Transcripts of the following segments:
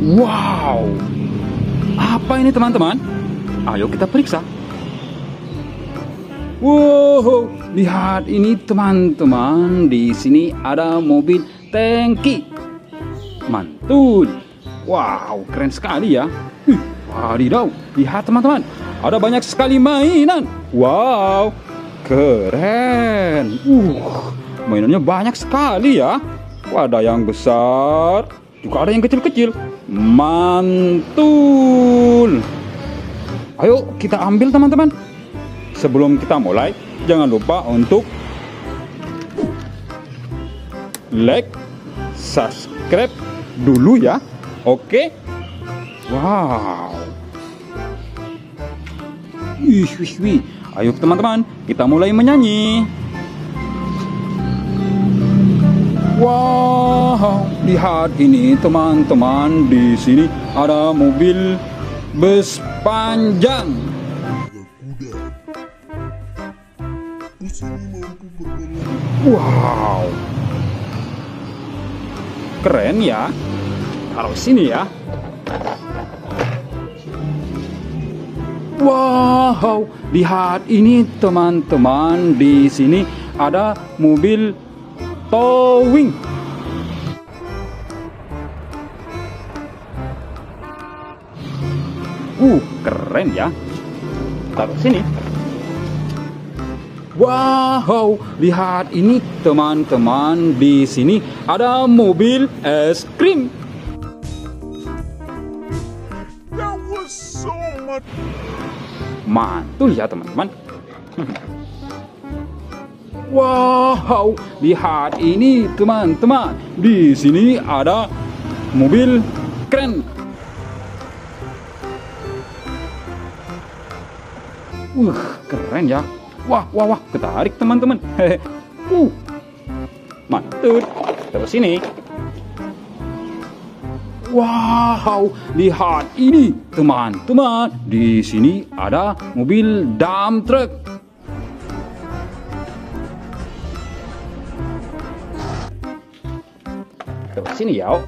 Wow, apa ini teman-teman? Ayo kita periksa. Wow, lihat ini teman-teman. Di sini ada mobil tangki. Mantul. Wow, keren sekali ya. Wadidaw, lihat teman-teman. Ada banyak sekali mainan. Wow, keren. Mainannya banyak sekali ya. Ada yang besar, juga ada yang kecil-kecil. Mantul. Ayo kita ambil teman-teman. Sebelum kita mulai, jangan lupa untuk like, subscribe dulu ya. Oke. Wow. Wih. Ayo teman-teman, kita mulai menyanyi. Wow, lihat ini teman-teman. Di sini ada mobil bus panjang. Wow, keren ya. Taruh sini ya. Wow, lihat ini teman-teman. Di sini ada mobil towing. Keren ya. Taruh sini. Wow, lihat ini teman-teman. Di sini ada mobil es krim. Mantul ya teman-teman. Wow, lihat ini teman-teman. Di sini ada mobil keren. Keren ya. Wah, ketarik teman-teman. Mantul. Terus ini. Wow, lihat ini teman-teman. Di sini ada mobil dump truck. Terus sini ya.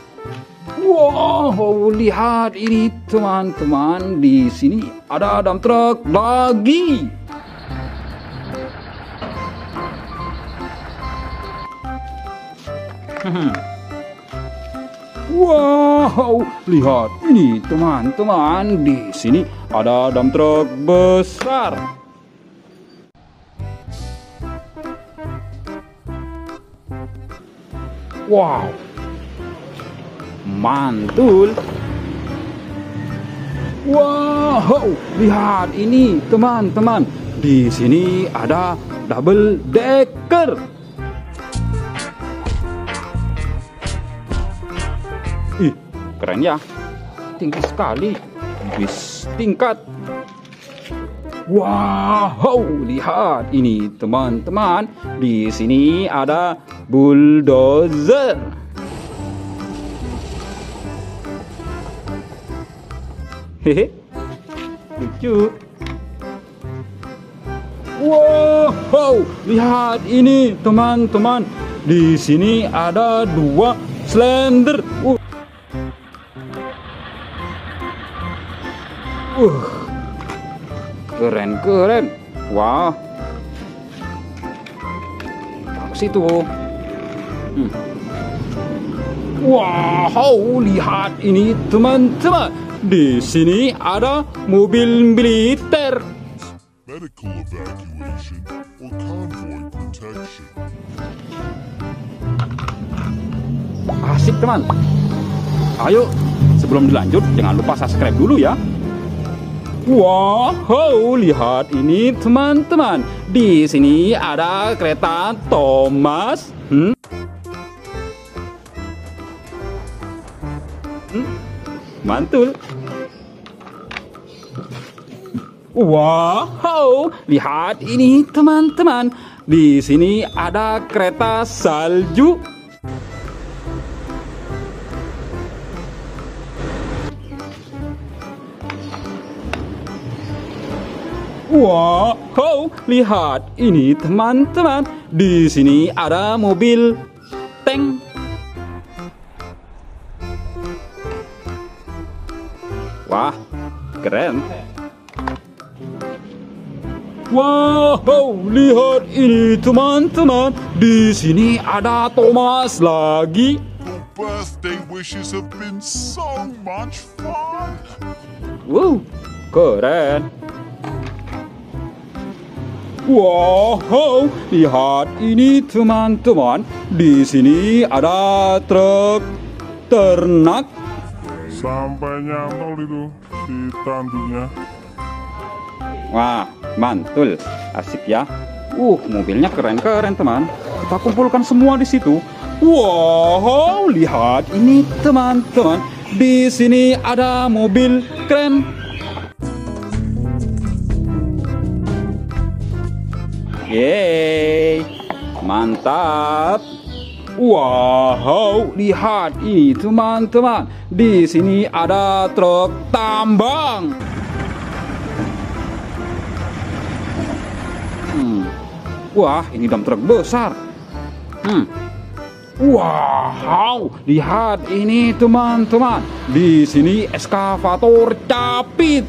Wow, lihat ini teman-teman. Di sini ada dump truck lagi. Wow, lihat ini teman-teman. Di sini ada dump truck besar. Wow, mantul. Wow, lihat ini teman-teman. Di sini ada double decker. Keren ya. Tinggi sekali. Bis tingkat. Wow, lihat ini teman-teman. Di sini ada bulldozer. Hehe, lucu. Wow, lihat ini teman-teman. Di sini ada 2 slender. Keren. Wah. Taruh situ. Wow, lihat ini teman-teman. Di sini ada mobil militer. Medical evacuation or convoy protection. Asik teman. Ayo, sebelum dilanjut jangan lupa subscribe dulu ya. Wow, lihat ini teman-teman. Di sini ada kereta Thomas. Mantul. Wow, lihat ini teman-teman. Di sini ada kereta salju. Wow, lihat ini teman-teman. Di sini ada mobil tank. keren. Wow, lihat ini teman-teman. Di sini ada Thomas lagi. Birthday wishes have been so much fun. Wow, keren. Wow, lihat ini teman-teman. Di sini ada truk ternak. Sampai nyantol itu si tanduknya. Wah, mantul, asik ya. Mobilnya keren-keren teman. Kita kumpulkan semua di situ. Wow, lihat ini teman-teman. Di sini ada mobil keren. Yeay, mantap. Wow, lihat ini teman-teman. Di sini ada truk tambang. Wah, ini dam truk besar. Wow, lihat ini teman-teman. Di sini eskavator capit.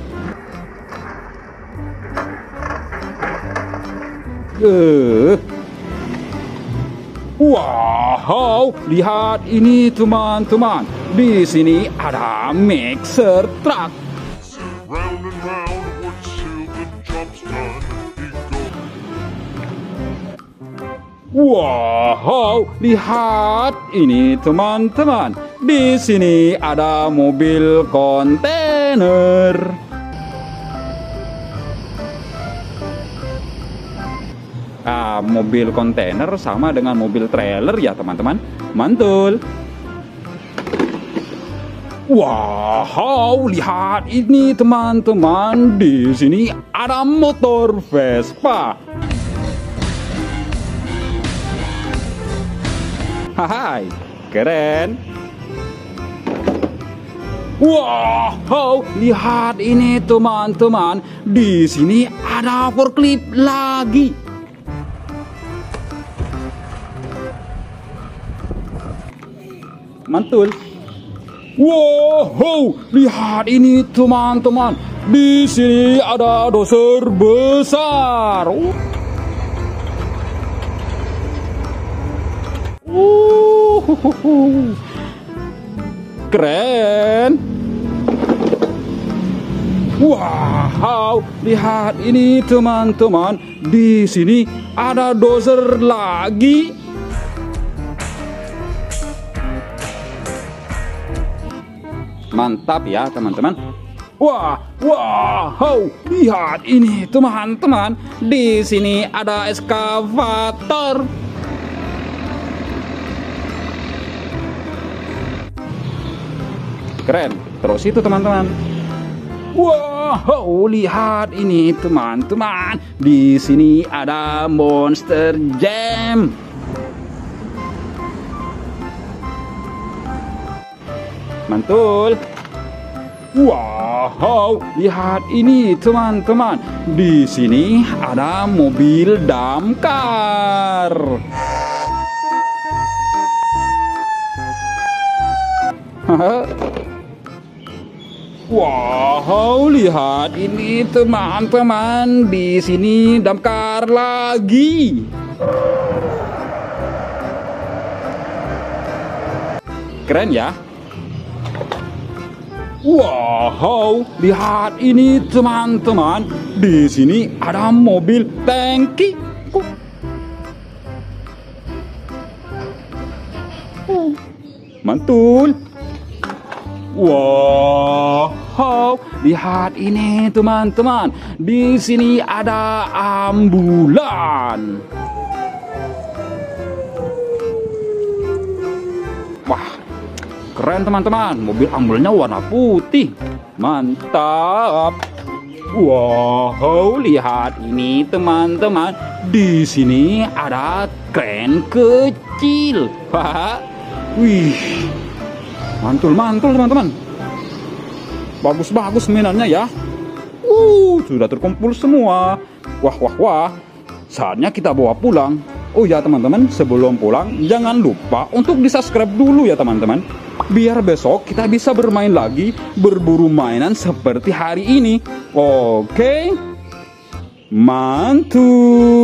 Wow, lihat ini teman-teman. Di sini ada mixer truck. Round and round until the job's done. Wow, lihat ini teman-teman. Di sini ada mobil kontainer. Mobil kontainer sama dengan mobil trailer ya teman-teman. Mantul. Wow, lihat ini teman-teman. Di sini ada motor Vespa. Hai, keren. Wow, lihat ini teman-teman. Di sini ada forklift lagi. Mantul. Wow, lihat ini teman-teman. Di sini ada doser besar. Keren. Wow, lihat ini teman-teman. Di sini ada dozer lagi. Mantap ya teman-teman. Wow, lihat ini teman-teman. Di sini ada eskavator. Keren. Terus itu teman-teman. Wow, lihat ini teman-teman. Di sini ada Monster Jam. Mantul. Wow, lihat ini teman-teman. Di sini ada mobil damkar. Wow, lihat ini teman-teman. Di sini damkar lagi. Keren ya. Wow, lihat ini teman-teman. Di sini ada mobil tangki. Mantul. Wow, lihat ini teman-teman. Di sini ada ambulan. Wah, keren teman-teman. Mobil ambulannya warna putih. Mantap. Wow, lihat ini teman-teman. Di sini ada kren kecil. Wih, mantul-mantul teman-teman. Bagus-bagus mainannya ya. Sudah terkumpul semua. Wah. Saatnya kita bawa pulang. Oh ya teman-teman, sebelum pulang jangan lupa untuk di-subscribe dulu ya teman-teman. Biar besok kita bisa bermain lagi, berburu mainan seperti hari ini. Oke? Mantul.